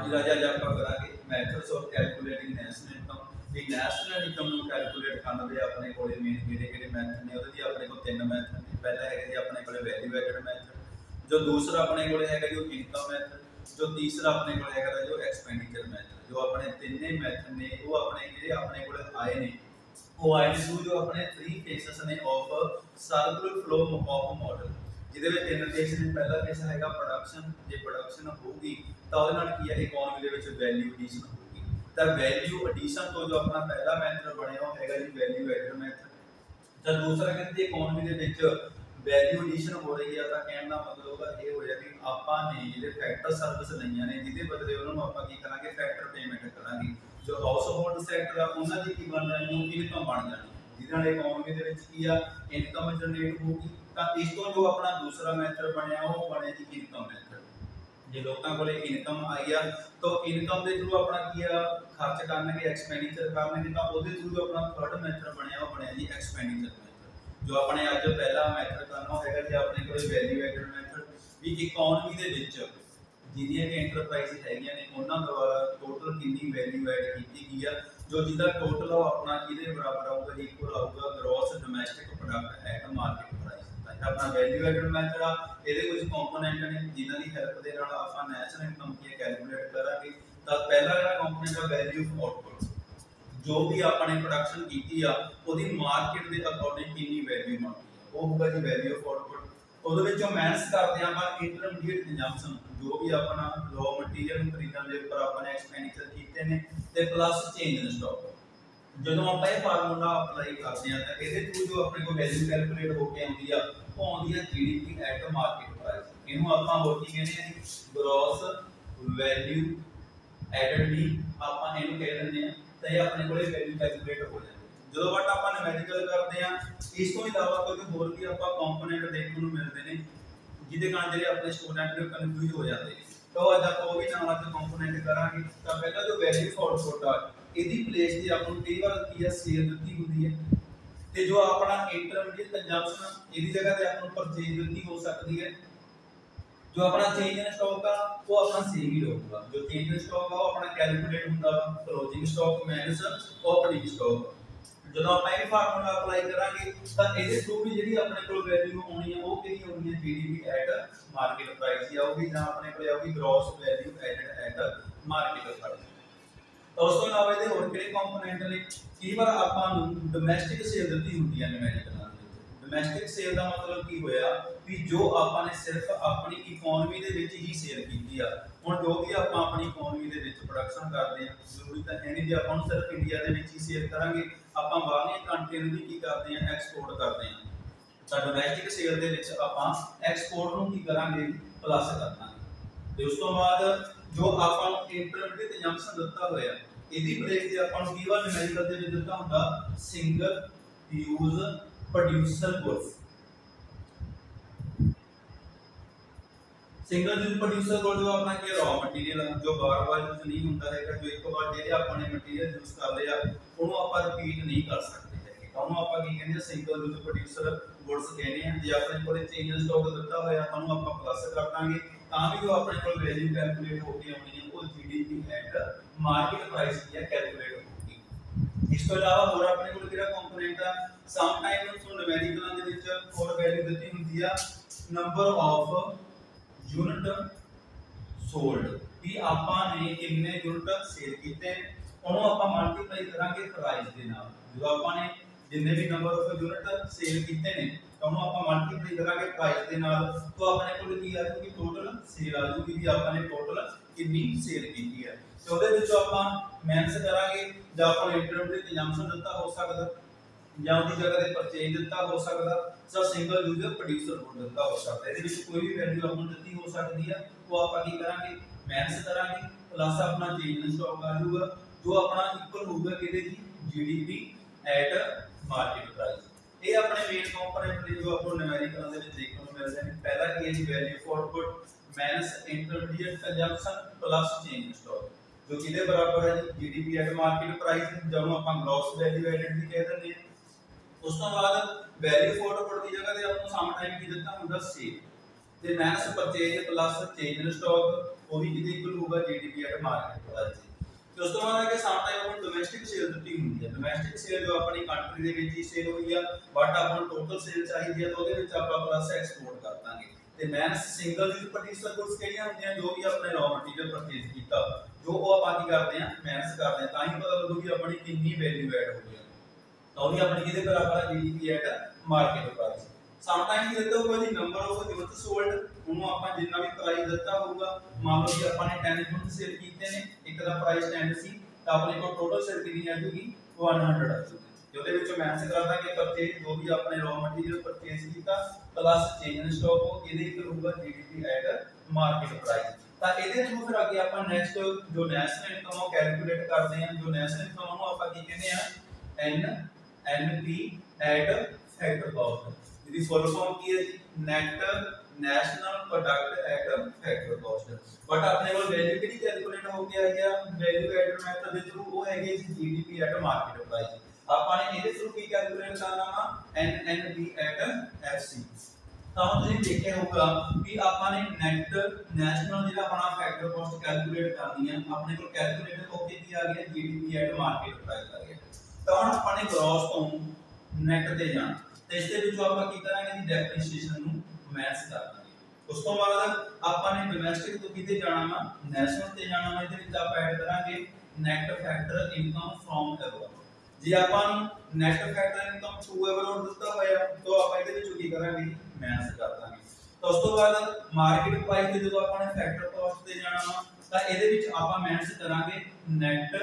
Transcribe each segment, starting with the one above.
जी राजा आज आप करांगे methods of calculating national income. ये नेशनल इनकम ਨੂੰ कैलकुलेट ਕਰਨ ਦੇ ਆਪਣੇ ਕੋਲੇ ਮੇਨ ਕਿਹੜੇ ਮੈਥਡ ਨੇ। ਉਹਦੇ ਦੀ ਆਪਣੇ ਕੋਲ ਤਿੰਨ ਮੈਥਡ ਨੇ। ਪਹਿਲਾ ਹੈਗਾ ਜੀ ਆਪਣੇ ਕੋਲੇ ਵੈਲਿਊ ਐਡਡ ਮੈਥਡ, ਜੋ ਦੂਸਰਾ ਆਪਣੇ ਕੋਲੇ ਹੈਗਾ ਜੋ ਇਨਕਮ ਮੈਥਡ, ਜੋ ਤੀਸਰਾ ਆਪਣੇ ਕੋਲੇ ਹੈਗਾ ਜੋ ਐਕਸਪੈਂਡੀਚਰ ਮੈਥਡ। ਜੋ ਆਪਣੇ ਤਿੰਨੇ ਮੈਥਡ ਨੇ ਉਹ ਆਪਣੇ ਜਿਹੜੇ ਆਪਣੇ ਕੋਲੇ ਆਏ ਨੇ ਉਹ ਆਏ ਨੇ ਜੋ ਆਪਣੇ 3 ਫੇਸਸ ਨੇ of circular flow of model. ਜਿਹਦੇ ਵਿੱਚ ਤਿੰਨ ਫੇਸ ਨੇ। ਪਹਿਲਾ ਫੇਸ ਹੈਗਾ ਪ੍ਰੋਡਕਸ਼ਨ, ਜੇ ਪ੍ਰੋਡਕਸ਼ਨ ਹੋਊਗੀ ਤਾਂ ਉਹਦੇ ਨਾਲ ਕੀ ਹੈ ਇਕਨੋਮੀ ਦੇ ਵਿੱਚ ਵੈਲਿਊ ਐਡੀਸ਼ਨ ਹੋਊਗੀ। ਤਾਂ ਵੈਲਿਊ ਐਡੀਸ਼ਨ ਤੋਂ ਜੋ ਆਪਣਾ ਪਹਿਲਾ ਮੈਥਡ ਬਣਿਆ ਉਹ ਹੈਗਾ ਜੀ ਵੈਲਿਊ ਐਡਡ ਮੈਥਡ। ਤਾਂ ਦੂਸਰਾ ਕਹਿੰਦੇ ਇਕਨੋਮੀ ਦੇ ਵਿੱਚ ਵੈਲਿਊ ਐਡੀਸ਼ਨ ਹੋ ਰਹੀ ਆ ਤਾਂ ਕਹਿਣ ਦਾ ਮਤਲਬ ਉਹਦਾ ਇਹ ਹੋਇਆ ਕਿ ਆਪਾਂ ਨੇ ਜਿਹੜੇ ਫੈਕਟਰ ਸਰਵਿਸ ਲਈਆਂ ਨੇ ਜਿਹਦੇ ਬਦਲੇ ਉਹਨਾਂ ਨੂੰ ਆਪਾਂ ਕੀ ਕਰਾਂਗੇ ਫੈਕਟਰ ਪੇਮੈਂਟ ਕਰਾਂਗੇ। ਜੋ ਹਾਊਸ ਹੋਲਡ ਸੈਕਟਰ ਆ ਉਹਨਾਂ ਦੀ ਕੀ ਬਣ ਜਾਣੀ ਉਹ ਇਨਕਮ ਬਣ ਜਾਣੀ, ਜਿਹਦੇ ਨਾਲ ਇਕਨੋਮੀ ਦੇ ਵਿੱਚ ਕੀ ਆ ਇਨਕਮ ਜਨਰੇਟ ਹੋਊਗੀ। ਤਾਂ ਇਸ ਤੋਂ ਜੋ ਆਪਣਾ ਦੂਸਰਾ ਮੈਥਡ ਬਣਿਆ ਉਹ ਬਣਿਆ ਜੀ ਇਨਕਮ ਮੈਥਡ। ਜੇ ਲੋਕਾਂ ਕੋਲੇ ਇਨਕਮ ਆਈ ਆ ਤਾਂ ਇਨਕਮ ਦੇ ਥਰੂ ਆਪਣਾ ਕੀ ਆ ਖਰਚ ਕਰਨਗੇ ਐਕਸਪੈਂਡੀਚਰ ਕਰਨਗੇ, ਤਾਂ ਉਹਦੇ ਥਰੂ ਜੋ ਆਪਣਾ ਥਰਡ ਮੈਥਡ ਬਣਿਆ ਉਹ ਬਣਿਆ ਜੀ ਐਕਸਪੈਂਡੀਚਰ ਮੈਥਡ। ਜੋ ਆਪਣੇ ਅੱਜ ਪਹਿਲਾ ਮੈਥਡ ਕਰਨਾ ਹੈਗਾ ਜੀ ਆਪਣੇ ਕੋਲੇ ਵੈਲਿਊ ਐਡਡ ਮੈਥਡ, ਵੀ ਇਕਨੋਮੀ ਦੇ ਵਿੱਚ ਜਿਹੜੀਆਂ ਕਿ ਐਂਟਰਪ੍ਰਾਈਜ਼ ਹੈਗੀਆਂ ਨੇ ਉਹਨਾਂ ਦੁਆਰਾ ਟੋਟਲ ਕਿੰਨੀ ਵੈਲਿਊ ਐਡ ਕੀਤੀ ਗਈ ਆ, ਜੋ ਜਿਹਦਾ ਟੋਟਲ ਆ ਆਪਣਾ ਕਿਹਦੇ ਬਰਾਬਰ ਆਊਗਾ, ਇਕੁਅਲ ਆਊਗਾ gross domestic product at market price. ਆਪਣਾ ਵੈਲਿਊ ਐਡਡ ਮੈਥਡ ਆ ਇਹਦੇ ਕੁਝ ਕੰਪੋਨੈਂਟ ਨੇ ਜਿਨ੍ਹਾਂ ਦੀ ਹੈਲਪ ਦੇ ਨਾਲ ਆਪਾਂ ਨੈਸ਼ਨਲ ਇਨਕਮ ਕੀ ਕੈਲਕੂਲੇਟ ਕਰਾਂਗੇ। ਤਾਂ ਪਹਿਲਾ ਜਿਹੜਾ ਕੰਪੋਨੈਂਟ ਆ ਵੈਲਿਊ ਆਫ ਆਊਟਪੁੱਟ, ਜੋ ਵੀ ਆਪਾਂ ਨੇ ਪ੍ਰੋਡਕਸ਼ਨ ਕੀਤੀ ਆ ਉਹਦੀ ਮਾਰਕੀਟ ਦੇ ਅਕੋਰਡਿੰਗ ਕਿੰਨੀ ਵੈਲਿਊ ਬਣਦੀ ਆ ਉਹ ਹੋਊਗਾ ਜੀ ਵੈਲਿਊ ਆਫ ਆਊਟਪੁੱਟ। ਉਹਦੇ ਵਿੱਚੋਂ ਮਾਈਨਸ ਕਰਦੇ ਆਪਾਂ ਇੰਟਰਮੀਡੀਏਟ ਕੰਜ਼ੰਪਸ਼ਨ, ਜੋ ਵੀ ਆਪਣਾ ਰॉ ਮਟੀਰੀਅਲ ਨੂੰ ਖਰੀਦਣ ਦੇ ਉੱਪਰ ਆਪਾਂ ਨੇ ਐਕਸਪੈਂਡੀਚਰ ਕੀਤੇ ਨੇ, ਤੇ ਪਲੱਸ ਚੇਂਜ ਇਨ ਸਟਾਕ। ਜਦੋਂ ਆਪਾਂ ਇਹ ਫਾਰਮੂਲਾ ਅਪਲਾਈ ਕਰਦੇ ਆ ਤਾਂ ਇਹਦੇ ਥਰੂ ਜੋ ਆਪਣੇ ਕੋਲ ਵੈਲਿਊ ਕੈਲਕੂਲੇਟ ਹੋ ਕੇ ਆਉਂਦੀ ਆ ਉਹ ਆਉਂਦੀ ਹੈ ਜੀਡੀਪੀ ਐਟ ਮਾਰਕੀਟ ਪ੍ਰਾਈਸ। ਇਹਨੂੰ ਆਪਾਂ ਹੋਰ ਕੀ ਕਹਿੰਦੇ ਆ ਜੀ ਗ੍ਰੋਸ ਵੈਲਿਊ ਐਡਡ ਵੀ ਆਪਾਂ ਇਹਨੂੰ ਕਹਿ ਦਿੰਦੇ ਆ। ਤਾਂ ਇਹ ਆਪਣੇ ਕੋਲੇ ਵੈਲਿਊ ਕੈਲਕੂਲੇਟ ਹੋ ਜਾਂਦੀ। ਜਦੋਂ ਬਟ ਆਪਾਂ ਨਿਊਮੈਰੀਕਲ ਕਰਦੇ ਆ ਇਸ ਤੋਂ ਇਲਾਵਾ ਕੋਈ ਹੋਰ ਵੀ ਆਪਾਂ ਕੰਪੋਨੈਂਟ ਦੇਖਣ ਨੂੰ ਮਿਲਦੇ ਨੇ ਜਿਹਦੇ ਕਾਰਨ ਜਿਹੜੇ ਆਪਣੇ ਸਟੂਡੈਂਟ ਨੇ ਕਨਫਿਊਜ਼ ਹੋ ਜਾਂਦੇ ਨੇ। ਤਾਂ ਅੱਜ ਆਪਾਂ ਉਹ ਵੀ ਨਾਲ ਅੱਜ ਕੰਪੋਨੈਂਟ ਕਰਾਂਗੇ। ਤਾਂ ਪਹਿਲਾਂ ਜੋ ਵੈਲਿਊ ਆਊਟਪੁੱਟ ਆ ਇਹਦੀ ਪਲੇਸ ਤੇ ਆਪਾਂ ਨੂੰ ਕਈ ਵਾਰ ਕੀ ਆ ਸੇਲ ਦਿੱਤੀ ਹੁੰਦੀ ਹੈ, ਤੇ ਜੋ ਆਪਣਾ ਇੰਟਰਮੀਡੀਏਟ ਕੰਜ਼ੰਪਸ਼ਨ ਇਹਦੀ ਜਗ੍ਹਾ ਤੇ ਆਪਾਂ ਨੂੰ ਪਰਚੇਜ ਦਿੱਤੀ ਹੋ ਸਕਦੀ ਹੈ। ਜੋ ਆਪਣਾ ਚੇਂਜ ਇਨ ਸਟਾਕ ਆ ਉਹ ਆਪਣਾ ਸੇਮ ਹੀ ਰਹੂਗਾ। ਜੋ ਚੇਂਜ ਇਨ ਸਟਾਕ ਆ ਉਹ ਆਪਣਾ ਕੈਲਕੂਲੇਟ ਹੁੰਦਾ ਵਾ closing stock minus opening stock. ਜਦੋਂ ਆਪਾਂ ਇਹ ਫਾਰਮੂਲਾ ਅਪਲਾਈ ਕਰਾਂਗੇ ਤਾਂ ਇਹਦੇ ਥਰੂ ਵੀ ਜਿਹੜੀ ਆਪਣੇ ਕੋਲ ਵੈਲਿਊ ਆਉਣੀ ਹੈ ਉਹ ਕਿਹਦੀ ਆਉਣੀ ਹੈ ਜੀਡੀਪੀ ਐਟ ਮਾਰਕੀਟ ਪ੍ਰਾਈਸ ਹੀ ਆਊਗੀ, ਜਾਂ ਆਪਣੇ ਕੋਲ ਆਊਗੀ gross value added at market price. ਉਸ ਤੋਂ ਇਲਾਵਾ ਇਹਦੇ ਹੋਰ ਕਿਹੜੇ ਕੰਪੋਨੈਂਟ ਨੇ, ਕਈ ਵਾਰ ਆਪਾਂ ਨੂੰ ਡੋਮੈਸਟਿਕ ਸੇਲ ਦਿੱਤੀ ਹੁੰਦੀ ਹੈ ਨਿਊਮੈਰੀਕਲਾਂ ਦੇ ਵਿੱਚ। ਡੋਮੈਸਟਿਕ ਸੇਲ ਦਾ ਮਤਲਬ ਕੀ ਹੋਇਆ ਵੀ ਜੋ ਆਪਾਂ ਨੇ ਸਿਰਫ ਆਪਣੀ ਇਕਨੋਮੀ ਦੇ ਵਿੱਚ ਹੀ ਸੇਲ ਕੀਤੀ ਆ। ਹੁਣ ਜੋ ਵੀ ਆਪਾਂ ਆਪਣੀ ਇਕਨੋਮੀ ਦੇ ਵਿੱਚ ਪ੍ਰੋਡਕਸ਼ਨ ਕਰਦੇ ਆ ਜ਼ਰੂਰੀ ਤਾਂ ਹੈ ਨਹੀਂ ਜੇ ਆਪਾਂ ਨੂੰ ਸਿਰਫ ਇੰਡੀਆ ਦੇ ਵਿੱਚ ਹੀ ਸੇਲ ਕਰਾਂਗੇ, ਆਪਾਂ ਬਾਹਰਲੀਆਂ ਕੰਟਰੀਆਂ ਨੂੰ ਵੀ ਕੀ ਕਰਦੇ ਆ ਐਕਸਪੋਰਟ ਕਰਦੇ ਆ। ਤਾਂ ਡੋਮੈਸਟਿਕ ਸੇਲ ਦੇ ਵਿੱਚ ਆਪਾਂ ਐਕਸਪੋਰਟ ਨੂੰ ਕੀ ਕਰਾਂਗੇ ਪਲੱਸ ਕਰਨਾ। ਤੇ ਉਸ ਤੋਂ ਬਾਅਦ ਜੋ ਆਪਾਂ ਨੂੰ ਇੰਟਰਮੀਡੀਏਟ ਕੰਜ਼ੰਪਸ਼ਨ ਦਿੱਤਾ ਹੋਇਆ ਇਹਦੀ ਪਲੇਸ ਤੇ ਆਪਾਂ ਨੂੰ ਕੀ ਵਾਰ ਨਿਊਮੈਰੀਕਲ ਦੇ ਵਿੱਚ ਦਿੱਤਾ ਹੁੰਦਾ single use producer goods. Single use producer good ਜੋ ਆਪਣਾ ਕੀ ਰॉ ਮਟੀਰੀਅਲ ਜੋ ਬਾਰ-ਬਾਰ ਯੂਜ਼ ਨਹੀਂ ਹੁੰਦਾ ਹੈਗਾ, ਜੋ ਇੱਕ ਵਾਰ ਜਿਹੜੇ ਆਪਾਂ ਨੇ ਮਟੀਰੀਅਲ ਯੂਜ਼ ਕਰ ਲਿਆ ਉਹਨੂੰ ਆਪਾਂ ਰਿਪੀਟ ਨਹੀਂ ਕਰ ਸਕਦੇ ਹੈਗੇ, ਤਾਂ ਉਹਨੂੰ ਆਪਾਂ ਕੀ ਕਹਿੰਦੇ ਆ ਸਿੰਗਲ ਯੂਜ਼ ਪ੍ਰੋਡਿਊਸਰ ਗੁੱਡਸ ਕਹਿੰਦੇ ਆ। ਜੇ ਆਪਣੇ ਕੋਲੇ ਚੇਂਜ ਇਨ ਸਟਾਕ ਦਿੱਤਾ ਹੋਇਆ ਉਹਨੂੰ ਆਪਾਂ ਪਲੱਸ ਕਰ ਦਾਂਗੇ ਤਾਂ ਵੀ ਜੋ ਆਪਣੇ ਕੋਲ ਵੈਲਿਊ ਕੈਲਕੂਲੇਟ ਹੋ ਕੇ ਆਉਣੀ ਹੈ ਉਹ ਜੀਡੀਪੀ ਐਟ ਮਾਰਕੀਟ ਪ੍ਰਾਈਸ ਕੀ ਹੈ ਕੈਲਕੂਲੇਟ ਹੋਊਗੀ। ਇਸ ਤੋਂ ਇਲਾਵਾ ਹੋਰ ਆਪਣੇ ਕੋਲ ਕਿਹੜਾ ਕੰਪੋਨੈਂਟ ਆ, ਸਮ ਟਾਈਮ ਤੋਂ ਨਿਊਮੈਰੀਕਲਾਂ ਦੇ ਵਿੱਚ ਹੋਰ ਵੈਲਿਊ ਦਿੱਤੀ ਹੁੰਦੀ ਆ ਨੰਬਰ ਆਫ ਯੂਨਿਟ ਸੋਲਡ, ਵੀ ਆਪਾਂ ਨੇ ਕਿੰਨੇ ਯੂਨਿਟ ਸੇਲ ਕੀਤੇ ਉਹਨੂੰ ਆਪਾਂ ਮਲਟੀਪਲਾਈ ਕਰਾਂਗੇ ਪ੍ਰਾਈਸ ਦੇ ਨਾਲ। ਜਦੋਂ ਆਪਾਂ ਨੇ ਜਿੰਨੇ ਵੀ ਨੰਬਰ ਆਫ ਯੂਨਿਟ ਸੇਲ ਕੀਤੇ ਨੇ ਤਾਂ ਉਹਨੂੰ ਆਪਾਂ ਮਲਟੀਪਲਾਈ ਕਰਾਂਗੇ ਪ੍ਰਾਈਸ ਦੇ ਨਾਲ, ਤਾਂ ਆਪਣੇ ਕੋਲ ਕੀ ਆ ਜੂਗੀ ਟੋਟਲ ਸੇਲ ਆ ਜੂਗੀ ਵੀ ਆਪਾਂ ਨੇ ਟੋਟਲ ਕਿੰਨੀ ਸੇਲ ਕੀਤੀ ਹੈ। ਤੇ ਉਹਦੇ ਵਿੱਚੋਂ ਆਪਾਂ ਮਾਈਨਸ ਕਰਾਂਗੇ ਜਾਂ ਆਪਾਂ ਨੂੰ ਇੰਟਰਮੀਡੀਏਟ ਕੰਜ਼ੰਪਸ਼ਨ ਦਿੱਤਾ ਹੋ ਸਕਦਾ ਜਾਂ ਉਹਦੀ ਜਗ੍ਹਾ ਤੇ ਪਰਚੇਜ ਦਿੱਤਾ ਹੋ ਸਕਦਾ ਜਾਂ ਸਿੰਗਲ ਯੂਜ਼ਰ ਪ੍ਰੋਡਿਊਸਰ ਗੁੱਡ ਦਿੱਤਾ ਹੋ ਸਕਦਾ। ਇਹਦੇ ਵਿੱਚ ਕੋਈ ਵੀ ਵੈਲਿਊ ਆਪਾਂ ਨੂੰ ਦਿੱਤੀ ਹੋ ਸਕਦੀ ਹੈ, ਉਹ ਆਪਾਂ ਕੀ ਕਰਾਂਗੇ ਮਾਈਨਸ ਕਰਾਂਗੇ ਪਲੱਸ ਆਪਣਾ ਚੇਂਜ ਇਨ ਸਟਾਕ ਆ ਜਾਊਗਾ ਜੋ ਆਪਣਾ ਇਕੁਅਲ ਹੋਊਗਾ ਕਿਹਦੇ ਜੀ ਜੀਡੀਪੀ ਐਟ ਮਾਰਕੀਟ ਪ੍ਰਾਈਸ। ਇਹ ਆਪਣੇ ਮੇਨ ਕੰਪੋਨੈਂਟ ਨੇ ਜੋ ਆਪਾਂ ਨਿਊਮੈਰੀਕਲਾਂ ਦੇ ਵਿੱਚ ਦੇਖਣ ਨੂੰ ਮਿਲਦੇ ਨੇ। ਪਹਿਲਾ ਕੀ ਹੈ ਜੀ value of output minus intermediate consumption plus change in stock, ਜੋ ਕਿਹਦੇ ਬਰਾਬਰ ਹੈ ਜੀ ਜੀਡੀਪੀ ਐਟ ਮਾਰਕੀਟ ਪ੍ਰਾਈਸ, ਜਿਹਨੂੰ ਆਪਾਂ ਗ੍ਰੋਸ ਵੈਲਿਊ ਐਡਡ ਵੀ ਕਹਿ ਦਿੰਦੇ ਹਾਂ। ਉਸ ਤੋਂ ਬਾਅਦ ਵੈਲਿਊ ਆਫ ਆਊਟਪੁੱਟ ਦੀ ਜਗ੍ਹਾ ਤੇ ਆਪਾਂ ਨੂੰ ਸਮ ਟਾਈਮ ਕੀ ਦਿੱਤਾ ਹੁੰਦਾ ਸੇਲ। ਤੇ minus purchase plus change in stock ਉਹ ਵੀ ਕਿਤੇ ਇਕੁਅਲ ਹੋਊਗਾ ਜੀਡੀਪੀ ਐਟ ਮਾਰਕੀਟ ਪ੍ਰਾਈਸ। ਤੇ ਉਸ ਤੋਂ ਬਾਅਦ ਆ ਕੇ ਸਾਹਮਣੇ ਆਪਾਂ ਡੋਮੈਸਟਿਕ ਸੇਲ ਦਿੱਤੀ ਹੁੰਦੀ ਹੈ। ਡੋਮੈਸਟਿਕ ਸੇਲ ਜੋ ਆਪਣੀ ਕੰਟਰੀ ਦੇ ਵਿੱਚ ਹੀ ਸੇਲ ਹੋਈ ਆ, ਬਟ ਆਪਾਂ ਨੂੰ ਟੋਟਲ ਸੇਲ ਚਾਹੀਦੀ ਹੈ ਤਾਂ ਉਹਦੇ ਵਿੱਚ ਆਪਾਂ ਪਲੱਸ ਐਕਸਪੋਰਟ ਕਰ ਦਾਂਗੇ। ਤੇ minus single use producer goods ਕਿਹੜੀਆਂ ਹੁੰਦੀਆਂ, ਜੋ ਵੀ ਆਪਣੇ ਰॉ ਮਟੀਰੀਅਲ ਪਰਚੇਜ਼ ਕੀਤਾ ਜੋ ਉਹ ਆਪਾਂ ਕੀ ਕਰਦੇ ਆ ਮਾਈਨਸ ਕਰਦੇ ਆ, ਤਾਂ ਹੀ ਪਤਾ ਲੱਗੂ ਕਿ ਆਪਣੀ ਕਿੰਨੀ ਵੈਲਿਊ ਐਡ ਹੋ ਗਈ। ਤਾਂ ਉਹਦੀ ਆਪਣੀ ਕਿਹਦੇ ਬਰਾਬਰ ਆ GDP at market price. Sometime ਦਿੱਤਾ ਹੋਊਗਾ ਜੀ ਨੰਬਰ ਆਫ ਯੂਨਿਟ ਸੋਲਡ, ਉਹਨੂੰ ਆਪਾਂ ਜਿੰਨਾ ਵੀ ਪ੍ਰਾਈਸ ਦਿੱਤਾ ਹੋਊਗਾ, ਮੰਨ ਲਓ ਕਿ ਆਪਾਂ ਨੇ 10 ਯੂਨਿਟ ਸੇਲ ਕੀਤੇ ਨੇ, ਇੱਕ ਦਾ ਪ੍ਰਾਈਸ 10 ਸੀ ਤਾਂ ਆਪਣੇ ਕੋਲ ਟੋਟਲ ਸੇਲ ਕਿੰਨੀ ਆ ਜੂਗੀ 100 ਆ ਜੂਗੀ। ਉਹਦੇ ਵਿੱਚੋਂ ਮਾਈਨਸ ਕਰ ਦਾਂਗੇ ਪਰਚੇਜ ਜੋ ਵੀ ਆਪਣੇ ਰॉ ਮਟੀਰੀਅਲ ਪਰਚੇਜ਼ ਕੀਤਾ ਪਲੱਸ ਚੇਂਜ ਇਨ ਸਟਾਕ ਉਹ ਇਹਦੇ ਇਕੁਅਲ ਹੋਊਗਾ ਜੀਡੀਪੀ ਐਟ ਮਾਰਕੀਟ ਪ੍ਰਾਈਸ। ਤਾਂ ਇਹਦੇ ਥਰੂ ਫਿਰ ਅੱਗੇ ਆਪਾਂ ਨੈਕਸਟ ਜੋ ਨੈਸ਼ਨਲ ਇਨਕਮ ਉਹ ਕੈਲਕੂਲੇਟ ਕਰਦੇ ਹਾਂ। ਜੋ ਨੈਸ਼ਨਲ ਇਨਕਮ ਨੂੰ ਆਪਾਂ ਕੀ ਕਹਿੰਦੇ ਆ ਐਨਪੀ ਐਟ ਫੈਕਟਰ ਕਾਸਟ, ਜਿਹਦੀ ਫੁੱਲ ਫਾਰਮ ਕੀ ਹੈ ਜੀ net national product at factor cost. But ਆਪਣੇ ਕੋਲ ਵੈਲਿਊ ਕਿਹੜੀ ਕੈਲਕੂਲੇਟ ਹੋ ਕੇ ਆਈ ਆ ਵੈਲਿਊ ਐਡਡ ਮੈਥਡ ਦੇ ਥਰੂ, ਉਹ ਹੈਗੀ ਜੀ ਜੀਡੀਪੀ ਐਟ ਮਾਰਕੀਟ ਪ੍ਰਾਈਸ। ਆਪਾਂ ਨੇ ਇਹਦੇ ਥਰੂ ਕੀ ਕੈਲਕੂਲੇਟ ਕਰਨਾ ਵਾ ਐਨਪੀ ਐਟ ਐਫਸੀ। ਤਾਂ ਤੁਸੀਂ ਦੇਖਿਆ ਹੋਊਗਾ ਵੀ ਆਪਾਂ ਨੇ ਨੈਟ ਨੈਸ਼ਨਲ ਜਿਹੜਾ ਆਪਣਾ ਫੈਕਟਰ ਕਾਸਟ ਕੈਲਕੂਲੇਟ ਕਰਨੀ ਹੈ, ਆਪਣੇ ਕੋਲ ਕੈਲਕੂਲੇਟਰ ਹੋ ਕੇ ਕੀ ਆ ਗਿਆ ਜੀਡੀਪੀ ਐਟ ਮਾਰਕੀਟ ਪ੍ਰਾਈਸ ਆ ਗਿਆ। ਤਾਂ ਹੁਣ ਆਪਾਂ ਨੇ ਗ੍ਰੋਸ ਤੋਂ ਨੈਟ ਤੇ ਜਾਣਾ, ਤੇ ਇਸ ਦੇ ਵਿੱਚੋਂ ਆਪਾਂ ਕੀ ਕਰਾਂਗੇ ਜੀ ਡੈਪਰੀਸੀਏਸ਼ਨ ਨੂੰ ਮੈਚ ਕਰ ਦਾਂਗੇ। ਉਸ ਤੋਂ ਬਾਅਦ ਆਪਾਂ ਨੇ ਡੋਮੈਸਟਿਕ ਤੋਂ ਕਿਤੇ ਜਾਣਾ ਵਾ ਨੈਸ਼ਨਲ ਤੇ ਜਾਣਾ ਵਾ, ਇਹਦੇ ਵਿੱਚ ਆਪਾਂ ਐਡ ਕਰਾਂਗੇ net factor income from abroad. ਜੇ ਆਪਾਂ ਨੂੰ net factor income to abroad ਦਿੱਤਾ ਹੋਇਆ ਤਾਂ ਆਪਾਂ ਇਹਦੇ ਵਿੱਚ ਕੀ ਕਰਾਂਗੇ ਮੈਚ ਕਰ ਦਾਂਗੇ। ਤਾਂ ਉਸ ਤੋਂ ਬਾਅਦ ਮਾਰਕੀਟ ਪ੍ਰਾਈਸ ਤੇ ਜਦੋਂ ਆਪਾਂ ਨੇ ਫੈਕਟਰ ਕਾਸਟ ਤੇ ਜਾਣਾ ਵਾ ਤਾਂ ਇਹਦੇ ਵਿੱਚ ਆਪਾਂ ਮੈਚ ਕਰਾਂਗੇ ਨੈਟ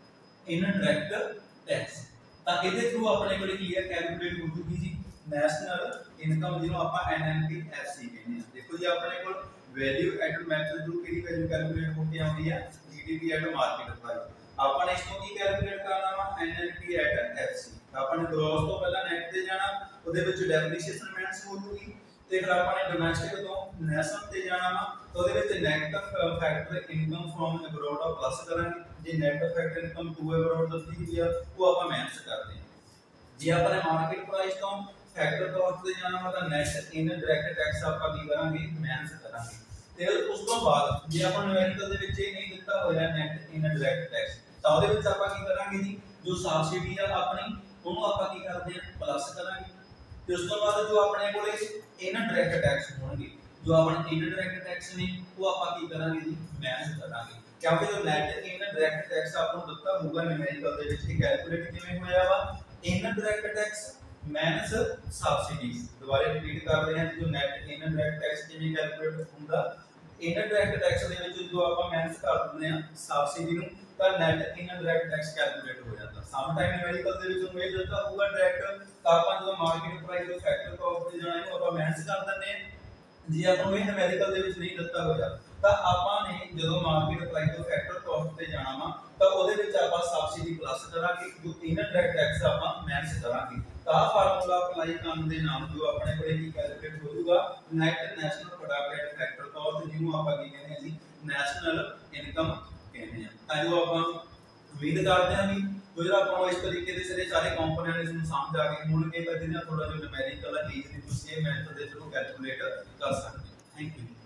ਇਨਡਾਇਰੈਕਟ ਟੈਕਸ। ਤਾਂ ਇਹਦੇ ਥਰੂ ਆਪਣੇ ਕੋਲ ਕੀ ਹੈ ਕੈਲਕੂਲੇਟ ਹੋ ਜੂਗੀ ਜੀ ਨੈਸ਼ਨਲ ਇਨਕਮ, ਜਿਹਨੂੰ ਆਪਾਂ ਐਨਐਨਪੀਐਫਸੀ ਕਹਿੰਦੇ ਆ। ਦੇਖੋ ਜੀ ਆਪਣੇ ਕੋਲ ਵੈਲਿਊ ਐਡਡ ਮੈਥਡ ਥਰੂ ਕਿਹੜੀ ਵੈਲਿਊ ਕੈਲਕੂਲੇਟ ਹੋ ਕੇ ਆਉਂਦੀ ਹੈ ਜੀਡੀਪੀ ਐਟ ਮਾਰਕੀਟ ਪ੍ਰਾਈਸ। ਆਪਾਂ ਨੇ ਇਸ ਤੋਂ ਕੀ ਕੈਲਕੂਲੇਟ ਕਰਨਾ ਵਾ ਐਨਐਨਪੀ ਐਟ ਐਫਸੀ। ਆਪਾਂ ਨੇ ਗ੍ਰੋਸ ਤੋਂ ਪਹਿਲਾਂ ਨੈਟ ਤੇ ਜਾਣਾ, ਉਹਦੇ ਵਿੱਚ ਡੈਪਰੀਸੀਏਸ਼ਨ ਮੈਂਟਸ ਹੋ ਜੂਗੀ, ਤੇ ਫਿਰ ਆਪਾਂ ਨੇ ਡੋਮੈਸਟਿਕ ਤੋਂ ਨੈਸ਼ਨਲ ਤੇ ਜਾਣਾ ਵਾ ਤਾਂ ਉਹਦੇ ਵਿੱਚ net factor income from abroad ਆ ਪਲੱਸ ਕਰਾਂਗੇ। ਜੇ net factor income to abroad ਦਿੱਤੀ ਹੋਈ ਆ ਉਹ ਆਪਾਂ ਮਾਈਨਸ ਕਰਦੇ ਹਾਂ। ਜੇ ਆਪਾਂ ਨੇ ਮਾਰਕੀਟ ਪ੍ਰਾਈਸ ਤੋਂ ਫੈਕਟਰ ਕਾਸਟ ਤੇ ਜਾਣਾ ਵਾ ਤਾਂ ਨੈਟ ਇਨਡਾਇਰੈਕਟ ਟੈਕਸ ਆਪਾਂ ਕੀ ਕਰਾਂਗੇ ਮਾਈਨਸ ਕਰਾਂਗੇ। ਤੇ ਉਸ ਤੋਂ ਬਾਅਦ ਜੇ ਆਪਾਂ ਨਿਊਮੈਰੀਕਲ ਦੇ ਵਿੱਚ ਇਹ ਨਹੀਂ ਦਿੱਤਾ ਹੋਇਆ ਨੈਟ ਇਨਡਾਇਰੈਕਟ ਟੈਕਸ ਤਾਂ ਉਹਦੇ ਵਿੱਚ ਆਪਾਂ ਕੀ ਕਰਾਂਗੇ ਜੀ ਜੋ ਸਬਸਿਡੀ ਆ ਆਪਣੀ ਉਹਨੂੰ ਆਪਾਂ ਕੀ ਕਰਦੇ ਆ ਪਲੱਸ ਕਰਾਂਗੇ। ਤੇ ਉਸ ਤੋਂ ਬਾਅਦ ਜੋ ਆਪਣੇ ਕੋਲੇ ਇਨਡਾਇਰੈਕਟ ਟੈਕਸ ਹੋਣਗੇ, ਜੋ ਆਪਣੇ ਇਨਡਾਇਰੈਕਟ ਟੈਕਸ ਨੇ ਉਹ ਆਪਾਂ ਕੀ ਕਰਾਂਗੇ ਜੀ ਮਾਈਨਸ ਕਰਾਂਗੇ। ਕਿਉਂਕਿ ਜੋ ਨੈਟ ਇਨਡਾਇਰੈਕਟ ਟੈਕਸ ਆਪਾਂ ਨੂੰ ਦਿੱਤਾ ਹੋਊਗਾ ਨਿਊਮੈਰੀਕਲ ਦੇ ਵਿੱਚ ਇਹ ਕੈਲਕੂਲੇਟ ਕਿਵੇਂ ਹੋਇਆ ਵਾ ਇਨਡਾਇਰੈਕਟ ਟੈਕਸ ਮਾਈਨਸ ਸਬਸਿਡੀਜ਼। ਦੁਬਾਰਾ ਰਿਪੀਟ ਕਰ ਰਹੇ ਹਾਂ ਜੋ ਨੈਟ ਇਨਡਾਇਰੈਕਟ ਟੈਕਸ ਕਿਵੇਂ ਕੈਲਕੂਲੇਟ ਹੁੰਦਾ ਇਨਡਾਇਰੈਕਟ ਟੈਕਸ ਦੇ ਵਿੱਚ ਜਦੋਂ ਆਪਾਂ ਮਾਈਨਸ ਕਰ ਦਿੰਦੇ ਆ ਸਬਸਿਡੀ ਨੂੰ ਤਾਂ ਨੈਟ ਇਨਡਾਇਰੈਕਟ ਟੈਕਸ ਕੈਲਕੂਲੇਟ ਹੋ ਜਾਂਦਾ। ਸਮ ਟਾਈਮ ਨਿਊਮੈਰੀਕਲ ਦੇ ਵਿੱਚ ਉਹ ਇਹ ਦਿੱਤਾ ਹੋਊਗਾ ਡਾਇਰੈਕਟ ਤਾਂ ਆਪਾਂ ਜਦੋਂ ਮਾਰਕੀਟ ਪ੍ਰਾਈਸ ਦੇ ਫੈਕਟਰ ਕਾਸਟ ਤੇ ਜਾਣਾ ਇਹਨੂੰ ਆਪਾਂ ਮਾਈਨਸ ਕਰ ਦਿੰਦੇ ਆ। ਜੇ ਆਪਾਂ ਨੂੰ ਇਹ ਨਿਊਮੈਰੀਕਲ ਦੇ ਵਿੱਚ ਨਹੀਂ ਦਿੱਤਾ ਹੋਇਆ ਤਾਂ ਆਪਾਂ ਨੇ ਜਦੋਂ ਮਾਰਕੀਟ ਪ੍ਰਾਈਸ ਤੋਂ ਫੈਕਟਰ ਕਾਸਟ ਤੇ ਜਾਣਾ ਵਾ ਤਾਂ ਉਹਦੇ ਵਿੱਚ ਆਪਾਂ ਸਬਸਿਡੀ ਪਲੱਸ ਕਰਾਂਗੇ, ਜੋ ਇਨਡਾਇਰੈਕਟ ਟੈਕਸ ਆਪਾਂ ਮਾਈਨਸ ਕਰਾਂਗੇ। ਤਾਂ ਫਾਰਮੂਲਾ ਅਪਲਾਈ ਕਰਨ ਦੇ ਨਾਲ ਜੋ ਆਪਣੇ ਕੋਲੇ ਕੀ ਕੈਲਕੂਲੇਟ ਹੋ ਜਾਊਗਾ net national product at factor cost, ਜਿਹਨੂੰ ਆਪਾਂ ਕੀ ਕਹਿੰਦੇ ਆ ਜੀ ਨੈਸ਼ਨਲ ਇਨਕਮ ਕਹਿੰਦੇ ਆ। ਤਾਂ ਜੋ ਆਪਾਂ ਉਮੀਦ ਕਰਦੇ ਹਾਂ ਵੀ ਜਿਹੜਾ ਆਪਾਂ ਇਸ ਤਰੀਕੇ ਦੇ ਸਾਰੇ ਕੰਪੋਨੈਂਟ ਨੂੰ ਸਮਝ ਆ ਗਏ ਹੋਣਗੇ ਤਾਂ ਜਿਹਨਾਂ ਥੋੜਾ ਜਿਹਾ ਨਿਊਮੈਰੀਕਲ ਆ ਈਜ਼ੀਲੀ ਤੁਸੀਂ ਇਹ ਮੈਥਡ ਦੇ ਥਰੂ ਕੈਲਕੂਲੇਟ ਕਰ ਸਕਦੇ ਹੋ। Thank you.